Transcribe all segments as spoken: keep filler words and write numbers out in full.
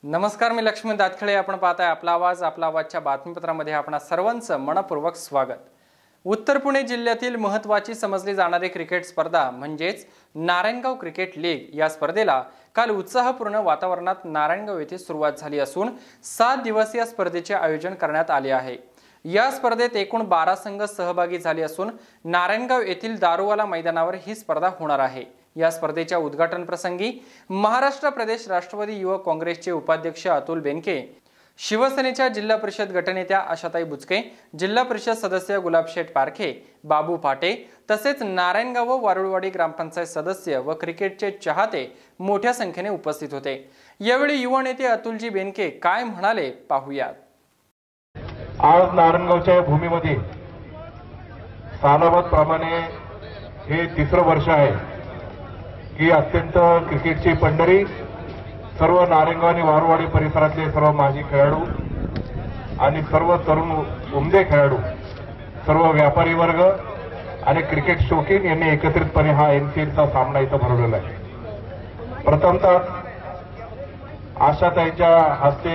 नमस्कार, मी लक्ष्मी दातखळे. आपण पाहताय आपला आवाज. आपला आवाजच्या बातमीपत्रामध्ये आपणा सर्वांचं मनपूर्वक स्वागत. उत्तर पुणे जिल्ह्यातील महत्त्वाची समजली जाणारी क्रिकेट स्पर्धा म्हणजेच नारायणगाव क्रिकेट लीग या स्पर्धेला काल उत्साहपूर्ण वातावरणात नारायणगाव येथे सुरुवात झाली असून सात दिवसीय स्पर्धेचे आयोजन करण्यात आले आहे. या स्पर्धेत एकूण बारा संघ सहभागी झाले असून नारायणगाव येथील दारूवाला मैदानावर ही स्पर्धा होणार आहे. या स्पर्धेच्या उद्घाटन प्रसंगी महाराष्ट्र प्रदेश राष्ट्रवादी युवक काँग्रेसचे उपाध्यक्ष अतुल बेनके, शिवसेनेच्या जिल्हा परिषद गटनेत्या आशाताई बुचके, जिल्हा परिषद सदस्य गुलाबशेठ पारखे, बाबू फाटे तसेच नारायणगाव व वारुळवाडी ग्रामपंचायत सदस्य व क्रिकेटचे चाहते मोठ्या संख्येने उपस्थित होते. यावेळी युवा नेते अतुलजी बेनके काय म्हणाले पाहूयात. आज नारायणगावच्या भूमीमध्ये सालाबाद प्रमाणे हे तिसरं वर्ष आहे की अत्यंत क्रिकेटची पंढरी सर्व नारायणगाव आणि वारुळवाडी परिसरातले सर्व माजी खेळाडू आणि सर्व तरुण उमदे खेळाडू, सर्व व्यापारी वर्ग आणि क्रिकेट शौकीन यांनी एकत्रितपणे हा एनसीएलचा सामना इथं भरवलेला आहे. प्रथमतः आशाताईच्या हस्ते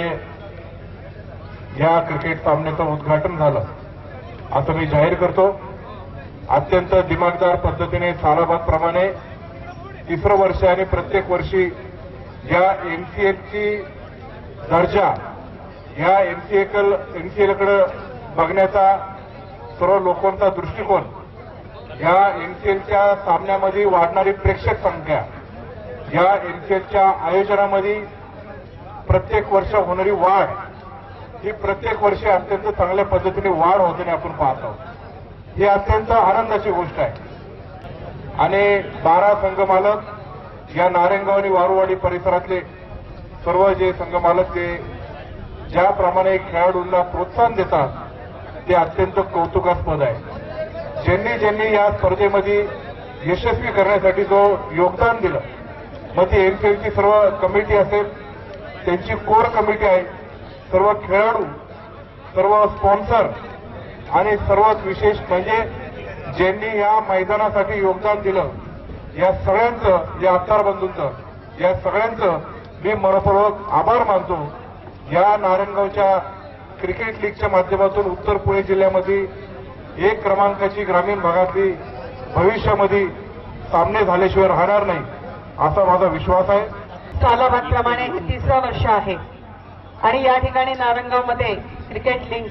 या क्रिकेट सामन्याचं उद्घाटन झालं असं मी जाहीर करतो. अत्यंत दिमागदार पद्धतीने सालाबाद प्रमाणे तिसरं वर्ष आणि प्रत्येक वर्षी या एनसीएलची दर्जा, या एनसीएल एनसीएलकडे बघण्याचा सर्व लोकांचा दृष्टिकोन, या एनसीएलच्या सामन्यामध्ये वाढणारी प्रेक्षक संख्या, या एनसीएलच्या आयोजनामध्ये प्रत्येक वर्ष होणारी वाढ, ही प्रत्येक वर्षी अत्यंत चांगल्या पद्धतीने वाढ होताना आपण पाहतो. ही अत्यंत आनंदाची गोष्ट आहे. आणि बारा संघ मालक या नारायणगाव आणि वारुळवाडी परिसरातले सर्व जे संघ मालक ते ज्याप्रमाणे खेळाडूंना प्रोत्साहन देतात ते अत्यंत कौतुकास्पद आहे. ज्यांनी ज्यांनी या स्पर्धेमध्ये यशस्वी करण्यासाठी जो योगदान दिलं, मग ती एनसीएलची सर्व कमिटी असेल, त्यांची कोर कमिटी आहे, सर्व खेळाडू, सर्व स्पॉन्सर आणि सर्वात विशेष म्हणजे ज्यांनी या मैदानासाठी योगदान दिलं, या सगळ्यांचं, या आमदार बंधूंचं, या सगळ्यांचं मी मनपूर्वक आभार मानतो. या नारायणगावच्या क्रिकेट लीगच्या माध्यमातून उत्तर पुणे जिल्ह्यामध्ये एक क्रमांकाची ग्रामीण भागातली भविष्यामध्ये सामने झाल्याशिवाय राहणार नाही असा माझा विश्वास आहे. सालाबादप्रमाणे हे तिसरं वर्ष आहे आणि या ठिकाणी नारायणगावमध्ये क्रिकेट लीग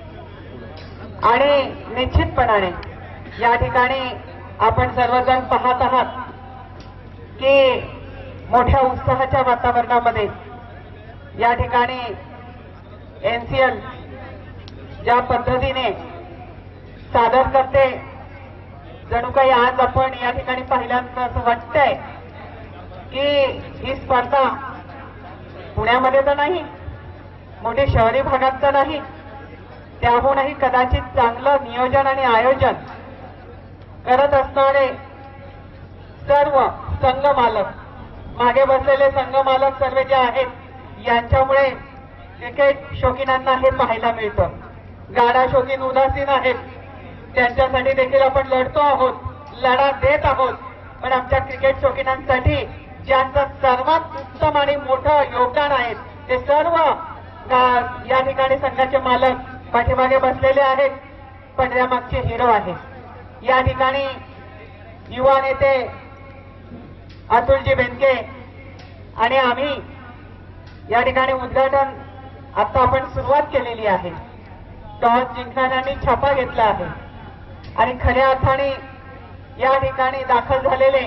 आणि निश्चितपणाने या ठिकाणी आपण सर्वजण पाहत आहात की मोठ्या उत्साहाच्या वातावरणामध्ये या ठिकाणी एनसीएल ज्या पद्धतीने सादर करते, जणू काही आज आपण या ठिकाणी पाहिल्यानंतर असं वाटतंय की ही स्पर्धा पुण्यामध्ये तर नाही, मोठे शहरी भागात तर नाही, त्याहूनही कदाचित चांगलं नियोजन आणि आयोजन करत असणारे सर्व संघ मालक, मागे बसलेले संघ मालक सर्व जे आहेत, यांच्यामुळे क्रिकेट शौकीनांना हे पाहायला मिळतं. गाडा शौकीन उदासीन आहेत, त्यांच्यासाठी देखील आपण लढतो आहोत, लढा देत आहोत. पण आमच्या क्रिकेट शौकीनांसाठी ज्यांचं सर्वात उत्तम आणि मोठं योगदान आहे ते सर्व या ठिकाणी संघाचे मालक पाठीमागे बसलेले आहेत, पडद्यामागचे हिरो आहेत. या ठिकाणी युवा नेते अतुलजी बेनके आणि आम्ही या ठिकाणी उद्घाटन आता आपण सुरुवात केलेली आहे. टॉस जिंकणाऱ्यांनी छापा घेतला आहे आणि खऱ्या अर्थाने या ठिकाणी दाखल झालेले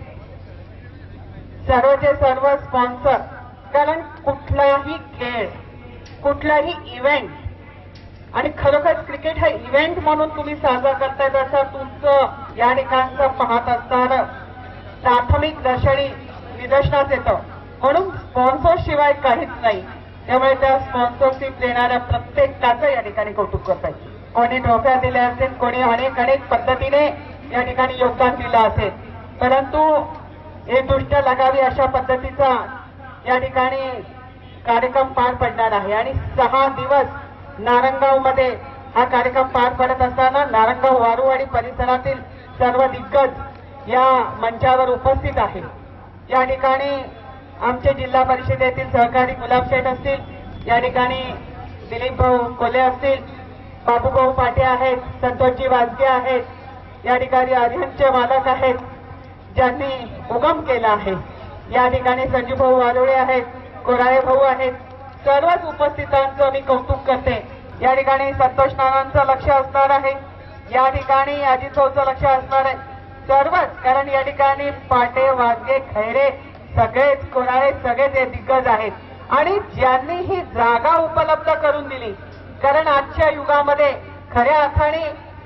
सर्वचे सर्व स्पॉन्सर, कारण कुठलाही खेळ, कुठलाही इव्हेंट आणि खरोखर क्रिकेट हा इव्हेंट म्हणून तुम्ही साजरा करतायत असं तुमचं या ठिकाणचं पाहत असताना प्राथमिक दर्शनी निदर्शनास येतं. म्हणून स्पॉन्सर शिवाय काहीच नाही. त्यामुळे त्या स्पॉन्सरशिप देणाऱ्या प्रत्येकाचं या ठिकाणी कौतुक करतायत. कोणी ट्रॉफ्या दिल्या असेल, कोणी अनेक अनेक पद्धतीने या ठिकाणी योगदान दिलं असेल, परंतु हे दृष्ट लागावी अशा पद्धतीचा या ठिकाणी कार्यक्रम पार पडणार आहे. आणि सहा दिवस नारायणगाव मध्ये हा कार्यक्रम पार पडत असताना नारायणगाव वारुळवाडी परिसरातील सर्व दिग्गज या मंचावर उपस्थित आहे. या ठिकाणी आमचे जिल्हा परिषदेतील सहकारी गुलाब शेठ असतील, या ठिकाणी दिलीप भाऊ कोले असतील, बाबूभाऊ पाटे आहेत, संतोषजी वाजगे आहेत, या ठिकाणी अरिहंतचे मालक आहेत ज्यांनी उगम केला आहे, या ठिकाणी संजीव भाऊ वालोळे आहेत, कोराळे भाऊ आहेत. सर्वच उपस्थितांचं मी कौतुक करते. या ठिकाणी संतोष नानांचं लक्ष असणार आहे, या ठिकाणी अजित भाऊचं लक्ष असणार आहे. सर्वच, कारण या ठिकाणी पाटे वाजगे खैरे सगळेच कोराळे सगळेच हे दिग्गज आहेत आणि ज्यांनी ही जागा उपलब्ध करून दिली. कारण आजच्या युगामध्ये खऱ्या अर्थाने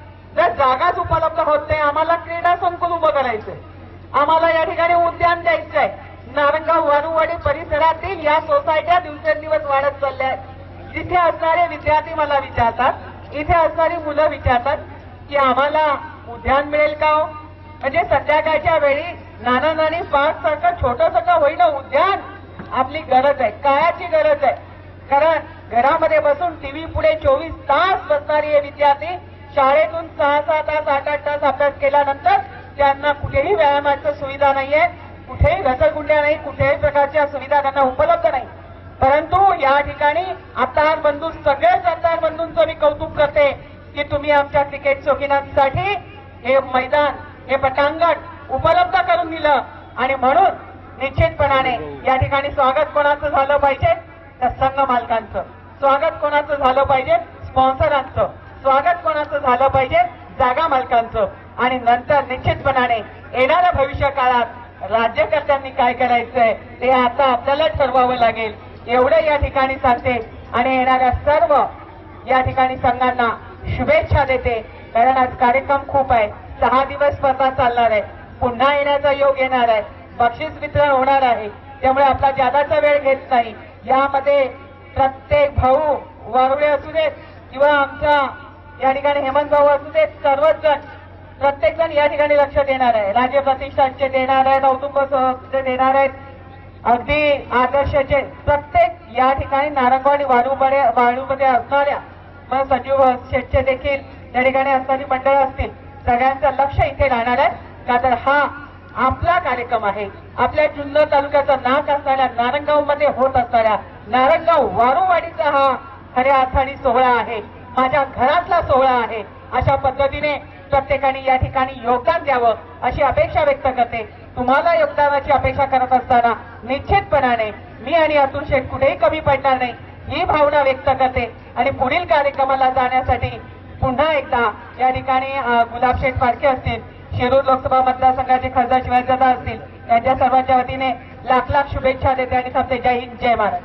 जर जागाच उपलब्ध होत नाही, आम्हाला क्रीडा संकुल उभं करायचंय, आम्हाला या ठिकाणी उद्यान द्यायचंय. नारंगाव वारुवाडी परिसरातील या सोसायट्या दिवसेंदिवस वाढत चालल्या आहेत. जिथे असणारे विद्यार्थी मला विचारतात, इथे असणारी मुलं विचारतात की आम्हाला उद्यान मिळेल का हो? म्हणजे संध्याकाळच्या वेळी नाना नानी पार्क सारखं छोटंसं का होईना उद्यान आपली गरज आहे, काळाची गरज आहे. कारण घरामध्ये बसून टीव्ही पुढे चोवीस तास बसणारे हे विद्यार्थी शाळेतून सहा सहा तास आठ आठ तास अभ्यास केल्यानंतर त्यांना कुठेही व्यायामाची सुविधा नाहीये, कुठेही घसरगुंड्या नाही, कुठेही प्रकारच्या सुविधा त्यांना उपलब्ध नाही. परंतु या ठिकाणी आत्तार बंधू, सगळेच आत्तार बंधूंचं मी कौतुक करते की तुम्ही आमच्या क्रिकेट शौकीनांसाठी हे मैदान, हे पटांगण उपलब्ध करून दिलं. आणि म्हणून निश्चितपणाने या ठिकाणी स्वागत कोणाचं झालं पाहिजे तर संघ मालकांचं, स्वागत कोणाचं झालं पाहिजे स्पॉन्सरांचं, स्वागत कोणाचं झालं पाहिजे जागा मालकांचं. आणि नंतर निश्चितपणाने येणाऱ्या भविष्य काळात राज्यकर्त्यांनी काय करायचंय ते आता आपल्याला ठरवावं लागेल, एवढं या ठिकाणी सांगते. आणि येणाऱ्या सर्व या ठिकाणी संघांना शुभेच्छा देते. कारण आज कार्यक्रम खूप आहे, सहा दिवस स्पर्धा चालणार आहे, पुन्हा येण्याचा योग येणार आहे, बक्षीस वितरण होणार आहे. त्यामुळे आपला जादाचा वेळ घेत नाही. यामध्ये प्रत्येक भाऊ वारुळे असू देत किंवा आमचा या ठिकाणी हेमंत भाऊ असू देत, सर्वच जण प्रत्येक जण या ठिकाणी लक्ष देणार आहे. राज्य प्रतिष्ठानचे देणार आहेत, औदुंबचे देणार आहेत, अगदी आदर्शचे प्रत्येक या ठिकाणी नारंगाव आणि वाळूमध्ये वाळूमध्ये असणाऱ्या मग संजीव शेठचे देखील या ठिकाणी असणारी मंडळ असतील, सगळ्यांचं लक्ष इथे राहणार आहे. का तर हा आपला कार्यक्रम आहे, आपल्या जुन्नर तालुक्याचा नाक असणाऱ्या नारंगाव मध्ये होत असणाऱ्या नारंगाव वारुवाडीचा हा खऱ्या अर्थाने सोहळा आहे, माझ्या घरातला सोहळा आहे. अशा पद्धतीने प्रत्येकाने या ठिकाणी योगदान द्यावं अशी अपेक्षा व्यक्त करते. तुम्हाला योगदानाची अपेक्षा करत असताना निश्चितपणाने मी आणि अतुल शेठ कुठेही कमी पडणार नाही ही भावना व्यक्त करते. आणि पुढील कार्यक्रमाला जाण्यासाठी पुन्हा एकदा या ठिकाणी गुलाब शेठ फारके असतील, शिरूर लोकसभा मतदारसंघाचे खासदार शिवाजीदादा असतील, यांच्या सर्वांच्या वतीने लाख लाख शुभेच्छा देते आणि थांबते. जय हिंद, जय महाराष्ट्र.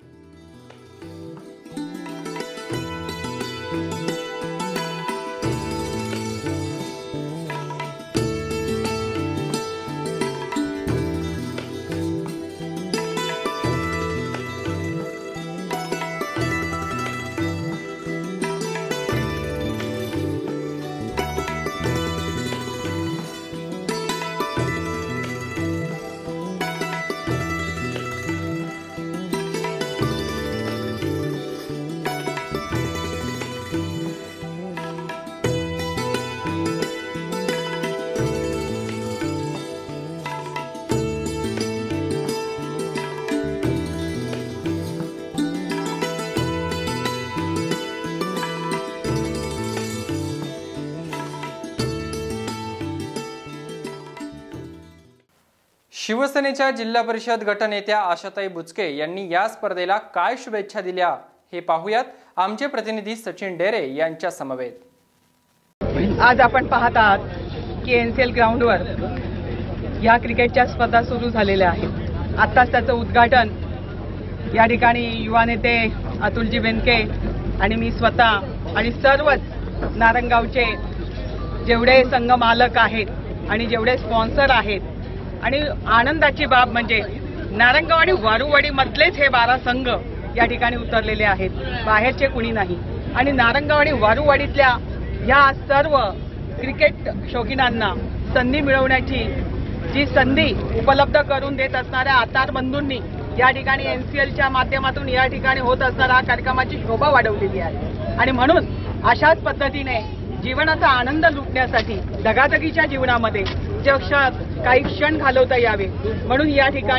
शिवसेनेच्या जिल्हा परिषद गटनेत्या आशाताई बुचके यांनी या स्पर्धेला काय शुभेच्छा दिल्या हे पाहूयात आमचे प्रतिनिधी सचिन डेरे यांच्या समवेत. आज आपण पाहत आहात की एनसीएल ग्राउंडवर या क्रिकेटच्या स्पर्धा सुरू झालेल्या आहेत. आत्ताच त्याचं उद्घाटन या ठिकाणी युवा नेते अतुलजी बेनके आणि मी स्वतः आणि सर्वच नारंगावचे जेवढे संघ मालक आहेत आणि जेवढे स्पॉन्सर आहेत आणि आनंदाची बाब म्हणजे नारंगाव आणि वारुवाडी मधलेच हे बारा संघ या ठिकाणी उतरलेले आहेत, बाहेरचे कुणी नाही. आणि नारंगाव आणि वारुवाडीतल्या ह्या सर्व क्रिकेट शौकीनांना संधी मिळवण्याची जी संधी उपलब्ध करून देत असणाऱ्या आतार बंधूंनी या ठिकाणी एनसीएलच्या माध्यमातून या ठिकाणी होत असणाऱ्या कार्यक्रमाची शोभा वाढवलेली आहे. आणि म्हणून अशाच पद्धतीने जीवनाचा आनंद लुटण्यासाठी दगादगीच्या जीवनामध्ये जे क्षण काही क्षण घालवता यावे म्हणून या ठिकाणी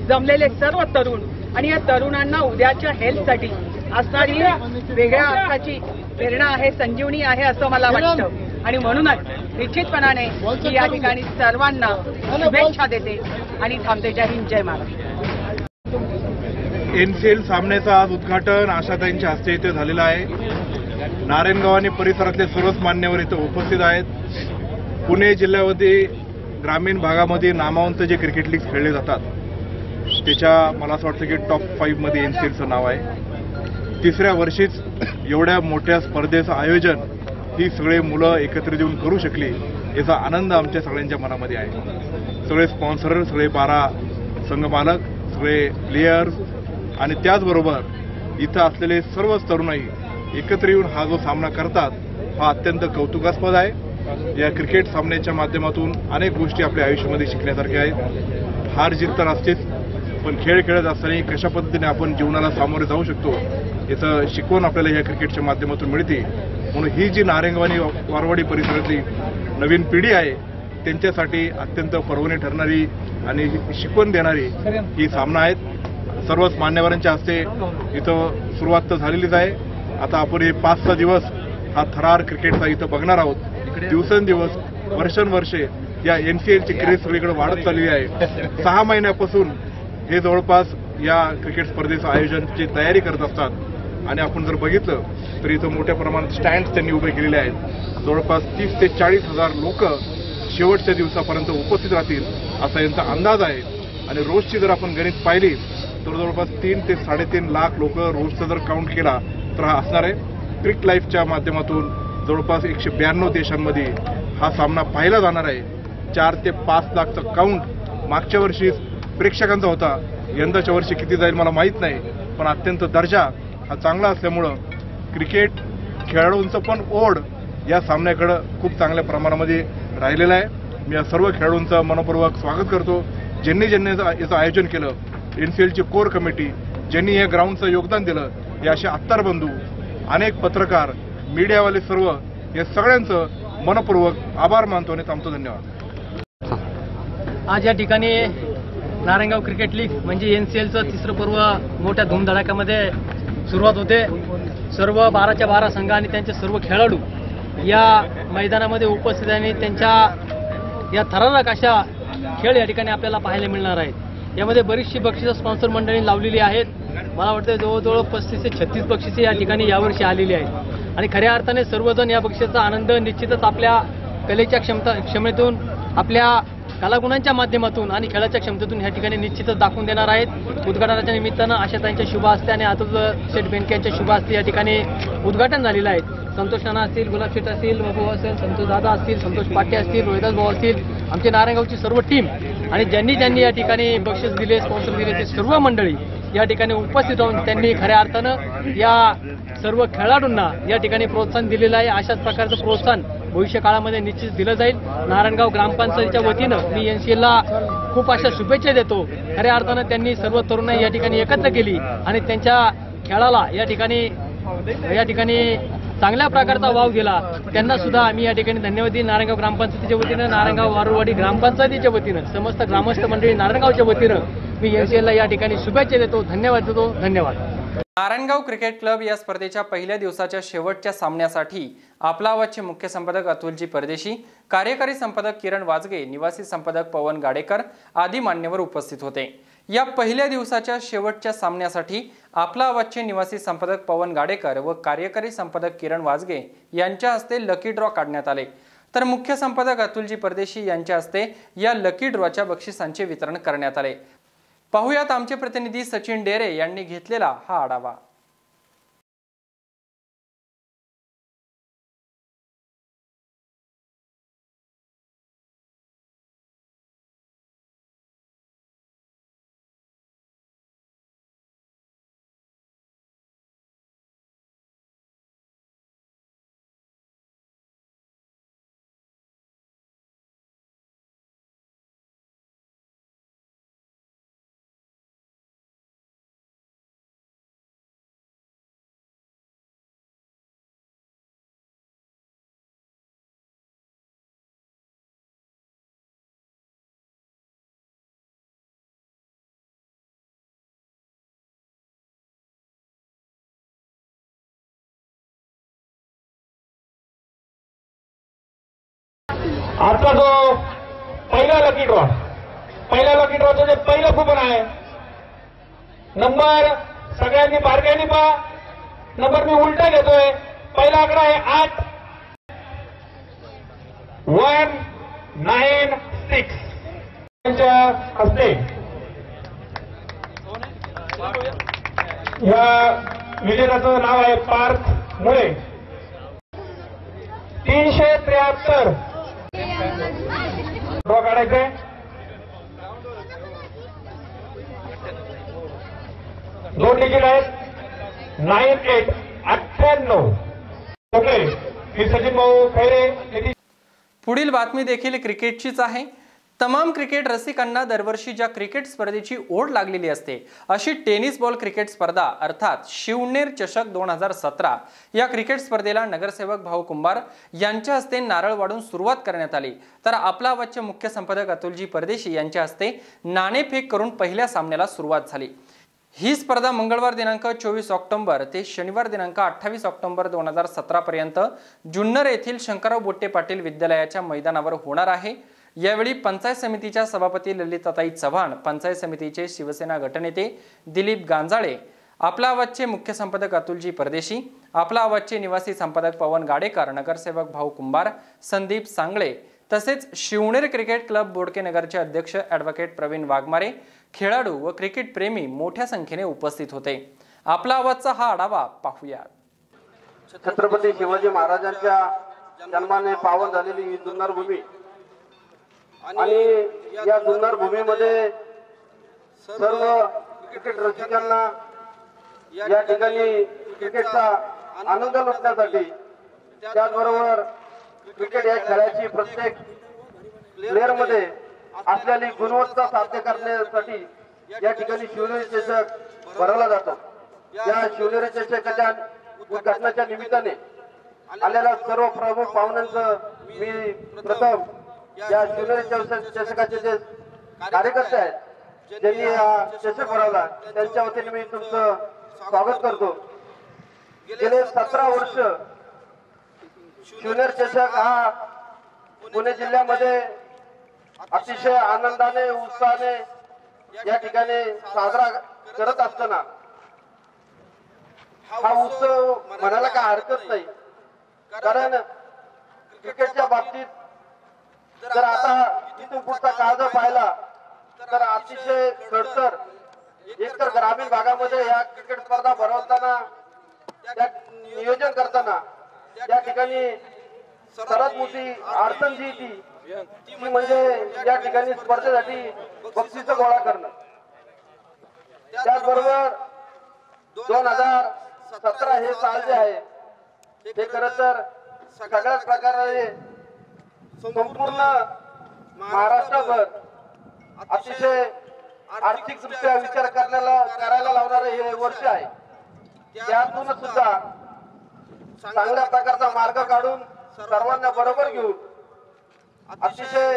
जमलेले सर्व तरुण आणि या तरुणांना उद्याच्या हेल्थसाठी असणारी वेगळ्या अर्थाची प्रेरणा आहे, संजीवनी आहे असं मला वाटतं आणि म्हणूनच निश्चितपणाने मी या ठिकाणी सर्वांना शुभेच्छा देते आणि थांबते. जय हिंद, जय महाराष्ट्र. एनसीएल सामन्याचं आज उद्घाटन आशाताईंच्या हस्ते इथे झालेलं आहे. नारायणगाव आणि परिसरातले सर्वच मान्यवर इथे उपस्थित आहेत. पुणे जिल्ह्यामध्ये ग्रामीण भागामध्ये नामवंत जे क्रिकेट लीग खेळले जातात त्याच्या मला असं वाटतं की टॉप फाईव्ह मध्ये एनसीएलचं नाव आहे. तिसऱ्या वर्षीच एवढ्या मोठ्या स्पर्धेचं आयोजन ही सगळे मुलं एकत्रित येऊन करू शकली याचा आनंद आमच्या सगळ्यांच्या मनामध्ये आहे. सगळे स्पॉन्सर, सगळे बारा संघमालक, सगळे प्लेयर्स आणि त्याचबरोबर इथं असलेले सर्वच तरुणाई एकत्र येऊन हा जो सामना करतात हा अत्यंत कौतुकास्पद आहे. या क्रिकेट सामन्याच्या माध्यमातून अनेक गोष्टी आपल्या आयुष्यामध्ये शिकण्यासारख्या आहेत. हार जीत तर असतेच, पण खेळ खेळत असताना कशा पद्धतीने आपण जीवनाला सामोरे जाऊ शकतो याचं शिकवण आपल्याला या क्रिकेटच्या माध्यमातून मिळते. म्हणून ही जी नारायणगाव आणि वारवाडी परिसरातली नवीन पिढी आहे त्यांच्यासाठी अत्यंत पर्वणी ठरणारी आणि शिकवण देणारी ही सामना आहेत. सर्वच मान्यवरांच्या हस्ते इथं सुरुवात तर झालेलीच आहे. आता आपण हे पाच सहा दिवस हा थरार क्रिकेटचा इथं बघणार आहोत. दिवसेंदिवस वर्षानुवर्षे या एनसीएलची क्रेज सगळीकडे वाढत चालली आहे. सहा महिन्यापासून हे जवळपास या क्रिकेट स्पर्धेचं आयोजनची तयारी करत असतात आणि आपण जर बघितलं तर इथं मोठ्या प्रमाणात स्टँड्स त्यांनी उभे केलेले आहेत. जवळपास तीस ते चाळीस हजार लोक शेवटच्या दिवसापर्यंत उपस्थित राहतील असा यांचा अंदाज आहे. आणि रोजची जर आपण गणित पाहिली तर जवळपास तीन ते साडेतीन लाख लोक रोजचा जर काउंट केला तर हा असणार आहे. क्रिक लाईफच्या माध्यमातून जवळपास एकशे ब्याण्णव देशांमध्ये हा सामना पाहिला जाणार आहे. चार ते पाच लाखचा काउंट मागच्या वर्षी प्रेक्षकांचा होता. यंदाच्या वर्षी किती जाईल मला माहीत नाही, पण अत्यंत दर्जा हा चांगला असल्यामुळं क्रिकेट खेळाडूंचं पण ओढ या सामन्याकडं खूप चांगल्या प्रमाणामध्ये राहिलेलं आहे. मी या सर्व खेळाडूंचं मनपूर्वक स्वागत करतो ज्यांनी ज्यांनी याचं आयोजन केलं. एनसीएलची कोर कमिटी ज्यांनी या ग्राउंडचं योगदान दिलं, हे असे अत्तार बंधू, अनेक पत्रकार, मीडियावाले सर्व या सगळ्यांचं मनपूर्वक आभार मानतो आणि थांबतो. धन्यवाद. आज या ठिकाणी नारायणगाव क्रिकेट लीग म्हणजे एनसीएलचं तिसरं पर्व मोठ्या धूमधडाक्यामध्ये सुरुवात होते. सर्व बाराच्या बारा संघ आणि त्यांचे सर्व खेळाडू या मैदानामध्ये उपस्थित आणि त्यांच्या या थरारक अशा खेळ या ठिकाणी आपल्याला पाहायला मिळणार आहेत. यामध्ये बरीचशी बक्षिसं स्पॉन्सर मंडळी लावलेली आहेत. मला वाटतं जवळजवळ पस्तीस ते छत्तीस बक्षिसे या ठिकाणी यावर्षी आलेली आहेत आणि खऱ्या अर्थाने सर्वजण या बक्षिसाचा आनंद निश्चितच आपल्या कलेच्या क्षमता क्षमतेतून, आपल्या कलागुणांच्या माध्यमातून आणि खेळाच्या क्षमतेतून या ठिकाणी निश्चितच दाखवून देणार आहेत. उद्घाटनाच्या निमित्तानं आशाताईंच्या शुभ हस्ते आणि अतुल शेठ बेनके यांच्या शुभ हस्ते या ठिकाणी उद्घाटन झालेलं आहे. संतोष नाना असतील, गुलाब शेठ असतील, मबू असेल, संतोष दादा असतील, संतोष पाटे असतील, रोहिदास भाऊ असतील, आमचे नारायणगावची सर्व टीम आणि ज्यांनी ज्यांनी या ठिकाणी बक्षीस दिले, स्पॉन्सर दिले ते सर्व मंडळी या ठिकाणी उपस्थित राहून त्यांनी खऱ्या अर्थानं या सर्व खेळाडूंना या ठिकाणी प्रोत्साहन दिलेलं आहे. अशाच प्रकारचं प्रोत्साहन भविष्य काळामध्ये निश्चित दिलं जाईल. नारायणगाव ग्रामपंचायतीच्या वतीनं मी एनसीएलला खूप अशा शुभेच्छा देतो. खऱ्या अर्थानं त्यांनी सर्व तरुणाई या ठिकाणी एकत्र केली आणि त्यांच्या खेळाला या ठिकाणी या ठिकाणी चांगल्या प्रकारचा वाव दिला. त्यांना सुद्धा आम्ही या ठिकाणी धन्यवाद देईन. नारायणगाव ग्रामपंचायतीच्या वतीनं, नारायणगाव वारुवाडी ग्रामपंचायतीच्या वतीनं, समस्त ग्रामस्थ मंडळी नारायणगावच्या वतीनं मी एनसीएलला या ठिकाणी शुभेच्छा देतो. धन्यवाद देतो. धन्यवाद. नारायणगाव क्रिकेट क्लब या स्पर्धेच्या पहिल्या दिवसाच्या शेवटच्या सामन्यासाठी आपला आवाजचे मुख्य संपादक अतुलजी परदेशी, कार्यकारी संपादक किरण वाजगे, निवासी संपादक पवन गाडेकर आदी मान्यवर उपस्थित होते. या पहिल्या दिवसाच्या शेवटच्या सामन्यासाठी आपला आवाजचे निवासी संपादक पवन गाडेकर व कार्यकारी संपादक किरण वाजगे यांच्या हस्ते लकी ड्रॉ काढण्यात आले. तर मुख्य संपादक अतुलजी परदेशी यांच्या हस्ते या लकी ड्रॉच्या बक्षिसांचे वितरण करण्यात आले. पाहुयात आमचे प्रतिनिधी सचिन डेरे यांनी घेतलेला हा आढावा. आजचा जो पहिला लकी ड्रॉ, पहिल्या लकी ड्रॉचं जे पहिलं कुपन आहे, नंबर सगळ्यांनी बारकाईने पहा. नंबर मी उलटा घेतोय. पहिला आकडा आहे आठ वन नाईन सिक्स. त्यांच्या हस्ते या विजेत्याचं नाव आहे पार्थ मुळे. तीनशे त्र्याहत्तर ड्रॉ काढायचंय. दोन डिजिट आहेत नाईन एट अठ्ठ्याण्णव. ओके, मी सचिन भाऊ खैरे. पुढील बातमी देखील क्रिकेटचीच आहे. तमाम क्रिकेट रसिकांना दरवर्षी ज्या क्रिकेट स्पर्धेची ओढ लागलेली असते अशी टेनिस बॉल क्रिकेट स्पर्धा अर्थात शिवनेर चषक दोन हजार सतरा या क्रिकेट स्पर्धेला नगरसेवक भाऊ कुंभार यांच्या हस्ते नारळ वाढून सुरुवात करण्यात आली. तर आपला आवाजचे मुख्य संपादक अतुलजी परदेशी यांच्या हस्ते नाणेफेक करून पहिल्या सामन्याला सुरुवात झाली. ही स्पर्धा मंगळवार दिनांक चोवीस ऑक्टोबर ते शनिवार दिनांक अठ्ठावीस ऑक्टोबर दोन हजार सतरा पर्यंत जुन्नर येथील शंकरराव बोट्टे पाटील विद्यालयाच्या मैदानावर होणार आहे. यावेळी पंचायत समितीच्या सभापती ललिताताई चव्हाण, पंचायत समितीचे शिवसेना गटनेते दिलीप गांजाळे, आपला आवाजचे मुख्य संपादक अतुलजी परदेशी, आपला आवाजचे निवासी संपादक पवन गाडेकर, नगरसेवक भाऊ कुंभार, संदीप सांगळे तसेच शिवनेर क्रिकेट क्लब बोडके नगरचे अध्यक्ष ॲडव्होकेट प्रवीण वाघमारे, खेळाडू व क्रिकेट प्रेमी मोठ्या संख्येने उपस्थित होते. आपला आवाजचा हा आढावा पाहूया. छत्रपती शिवाजी महाराजांच्या जन्माने पावन झालेली ही जुन्नर भूमी आणि या जुन्नर भूमीमध्ये सर्व क्रिकेट रसिकांना या ठिकाणी क्रिकेटचा आनंद लुटण्यासाठी, त्याचबरोबर क्रिकेट या खेळाची प्रत्येक प्लेअरमध्ये असलेली गुणवत्ता साध्य करण्यासाठी या ठिकाणी शिवनेरी चषक भरवला जातो. या शिवनेरी चषकाच्या उद्घाटनाच्या निमित्ताने आलेल्या सर्व प्रमुख पाहुण्यांचं मी प्रथम या शिवनेरी चषकाचे जे कार्यकर्ते आहेत ज्यांनी हा चषक भरवला त्यांच्या वतीने मी तुमचं स्वागत करतो. गेले सतरा वर्ष शिवनेरी चषक हा पुणे जिल्ह्यामध्ये अतिशय आनंदाने उत्साहाने या ठिकाणी साजरा करत असताना हा उत्सव म्हणायला काय हरकत नाही. कारण क्रिकेटच्या बाबतीत जर आता इथून पुढचा काळ जर पाहिला तर अतिशय खडतर एकतर ग्रामीण भागामध्ये या क्रिकेट स्पर्धा भरवताना, नियोजन करताना या ठिकाणी सर्वात मोठी अडचण जी ती ती म्हणजे या ठिकाणी स्पर्धेसाठी बक्षीस गोळा करणं. त्याचबरोबर दोन हजार सतरा हे साल जे आहे ते खरं तर सगळ्याच प्रकारे संपूर्ण महाराष्ट्रभर अतिशय आर्थिकदृष्ट्या विचार करण्याला करायला लावणारे हे वर्ष आहे. त्यातूनच सुद्धा चांगल्या प्रकारचा मार्ग काढून सर्वांना बरोबर घेऊन अतिशय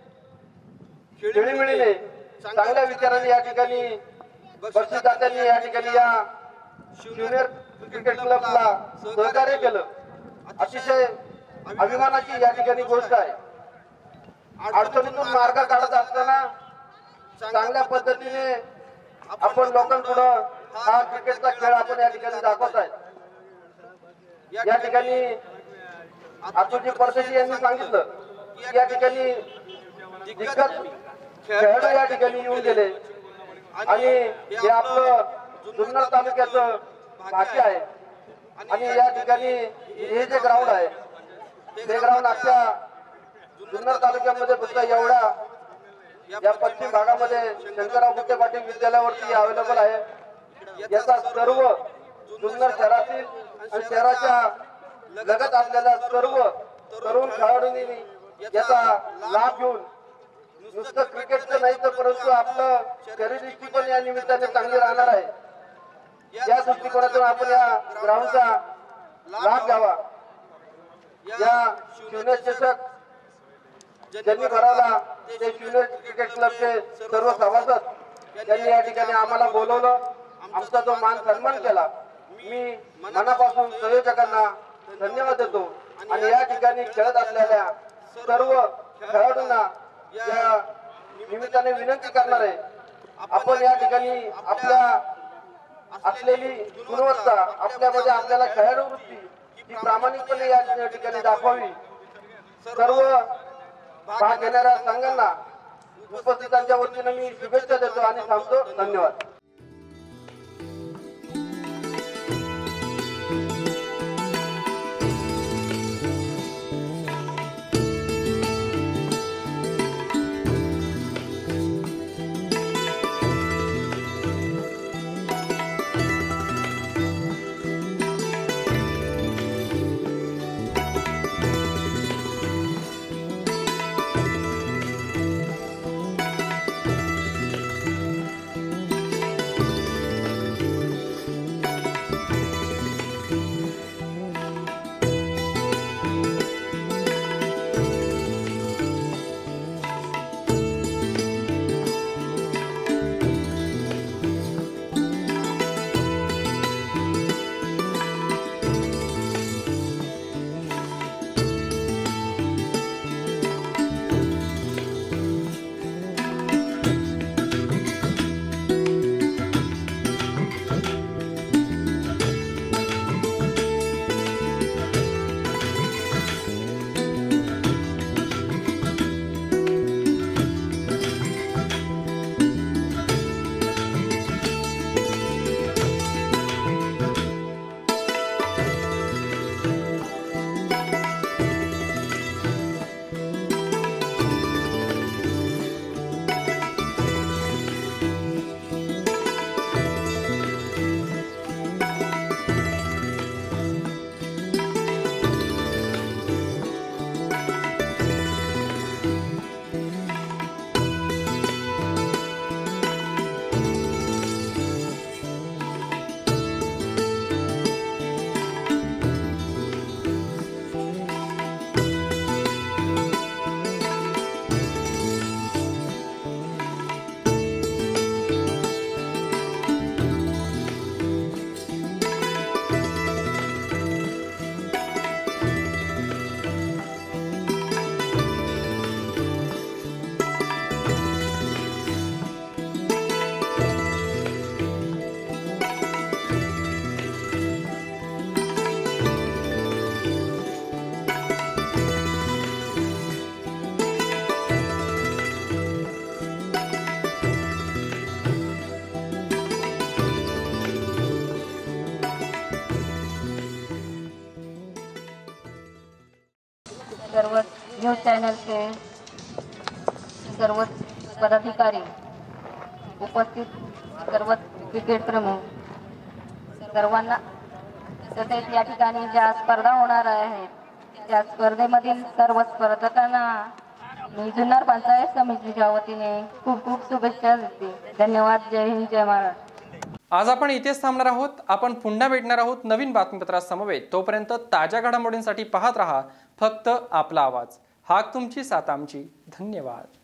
खेळीमेळीने चांगल्या विचारांनी या ठिकाणी बक्षीसदात्यांनी या ठिकाणी या शिवनेर क्रिकेट क्लबला सहकार्य केलं. अतिशय अभिमानाची या ठिकाणी गोष्ट आहे. अडचणीतून मार्ग काढत असताना चांगल्या पद्धतीने आपण लोकांपुढे हा क्रिकेटचा खेळ आपण या ठिकाणी दाखवत आहे. या ठिकाणी अतुलजी परदेशी यांनी सांगितलं की या ठिकाणी दिग्गज खेळाडू या ठिकाणी येऊन गेले आणि हे आपलं जुन्नर तालुक्याचं भाग्य आहे. आणि या ठिकाणी हे जे ग्राउंड आहे ते ग्राउंड अख्ख्या जुन्नर तालुक्यामध्ये फक्त एवढ्या या पश्चिम भागामध्ये शंकरराव बोट्टे पाटील विद्यालयावरती अवेलेबल आहे. याचा सर्व जुन्नर शहरातील आणि शहराच्या लगत असलेल्या सर्व तरुण खेळाडूंनी याचा लाभ घेऊन नुसतं क्रिकेटचं नाही तर परंतु आपलं शरीरदृष्टी पण या निमित्ताने चांगली राहणार आहे. या दृष्टिकोनातून आपण या ग्राउंडचा लाभ घ्यावा. या शिवनेर चषक ज्यांनी भरवला ते शिवनेर क्रिकेट क्लबचे सर्व सभासद यांनी या ठिकाणी आम्हाला बोलवलं, आमचा जो मान सन्मान केला. मी मनापासून संयोजकांना धन्यवाद देतो आणि या ठिकाणी खेळत असलेल्या सर्व खेळाडूंना या निमित्ताने विनंती करणार आहे, आपण या ठिकाणी आपल्या असलेली गुणवत्ता, आपल्यामध्ये आपल्याला खेळाडू वृत्ती ही प्रामाणिकपणे या ठिकाणी दाखवावी. सर्व भाग घेणाऱ्या संघांना उपस्थितांच्या वतीने मी शुभेच्छा देतो आणि थांबतो. धन्यवाद. सर्व न्यूज चॅनलचे सर्व पदाधिकारी, उपस्थित सर्व क्रिकेट प्रमुख सर्वांना, तसेच या ठिकाणी ज्या स्पर्धा होणार आहेत त्या स्पर्धेमधील सर्व स्पर्धकांना मी जुन्नर पंचायत समितीच्या वतीने खूप खूप शुभेच्छा देते. धन्यवाद. जय हिंद, जय महाराष्ट्र. आज आपण इथेच थांबणार आहोत. आपण पुन्हा भेटणार आहोत नवीन बातमीपत्रासमवेत. तोपर्यंत ताज्या घडामोडींसाठी पाहत रहा फक्त आपला आवाज. हाक तुमची, साथ आमची. धन्यवाद.